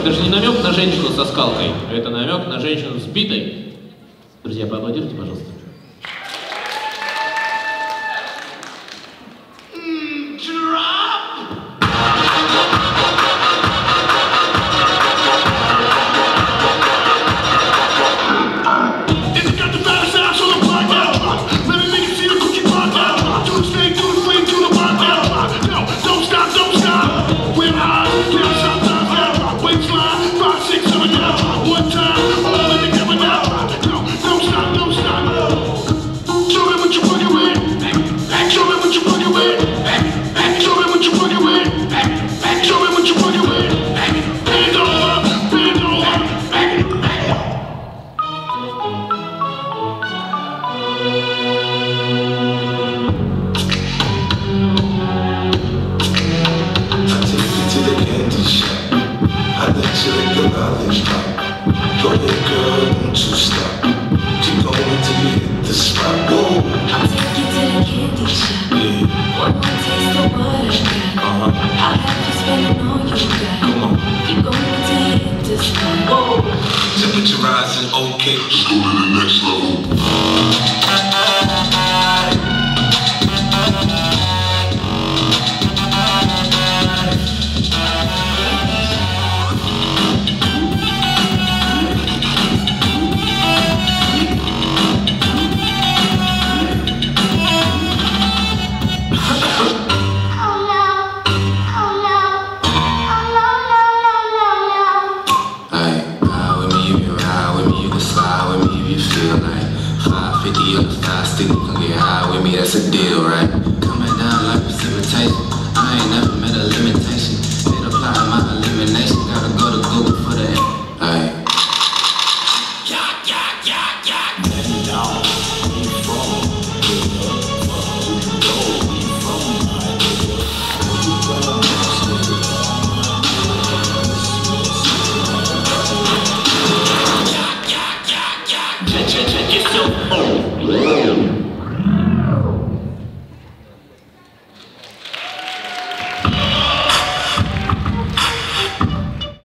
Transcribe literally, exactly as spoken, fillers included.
Это же не намек на женщину со скалкой, это намек на женщину с битой. Друзья, поаплодируйте, пожалуйста. Temperature rising, okay. Let's go to the next level.